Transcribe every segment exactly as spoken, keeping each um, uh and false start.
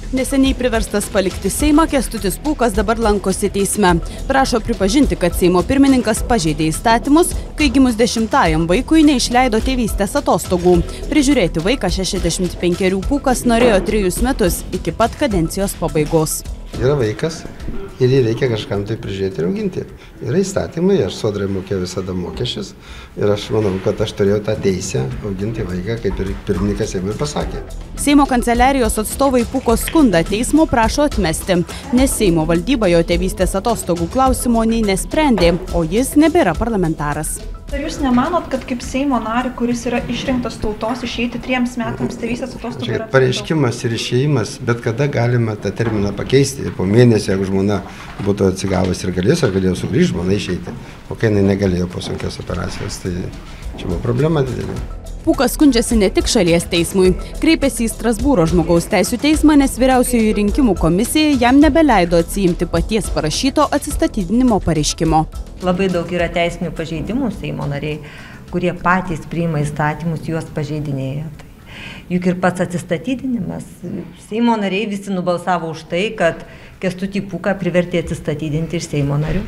Neseniai priverstas palikti Seimą, Kęstutis Pūkas dabar lankosi teisme. Prašo pripažinti, kad Seimo pirmininkas pažeidė įstatymus, kai gimus dešimtajam vaikui neišleido tėvystės atostogų. Prižiūrėti vaiką šešiasdešimt penkerių Pūkas norėjo trejus metus iki pat kadencijos pabaigos. Yra vaikas ir jį reikia kažkam tai prižiūrėti ir auginti. Yra įstatymai, aš sodrai mokėjau visada mokesčius ir aš manau, kad aš turėjau tą teisę auginti vaiką, kaip ir pirmininkas Seimui pasakė. Seimo kanceliarijos atstovai Pūko skundą teismo prašo atmesti, nes Seimo valdyba jo tėvystės atostogų klausimo nei nesprendė, o jis nebėra parlamentaras. Ar jūs nemanot, kad kaip Seimo narį, kuris yra išrinktas tautos, išeiti triems metams tėvystės atostogų yra... Pareiškimas ir išėjimas, bet kada galima tą terminą pakeisti. Po mėnesio, jeigu žmona būtų atsigavus ir galės, ar galėjo sugrįžti žmona išeiti. O kai jinai negalėjo po sunkios operacijos, tai čia buvo problema didelė. Pūkas skundžiasi ne tik šalies teismui. Kreipėsi į Strasbūro žmogaus teisių teismą, nes vyriausioji rinkimų komisija jam nebeleido atsiimti paties parašyto atsistatydinimo pareiškimo. Labai daug yra teisinių pažeidimų Seimo nariai, kurie patys priima įstatymus, juos pažeidinėja. Juk ir pats atsistatydinimas. Seimo nariai visi nubalsavo už tai, kad Kęstutį Pūką privertė atsistatydinti iš Seimo narių.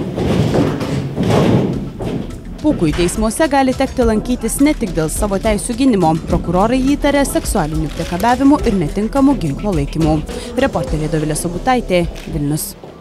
Pūkui teismuose gali tekti lankytis ne tik dėl savo teisių gynimo. Prokurorai jį įtarė seksualiniu priekabiavimu ir netinkamu ginklo laikymu. Reporterė Dovilė Sobutaitė, Vilnius.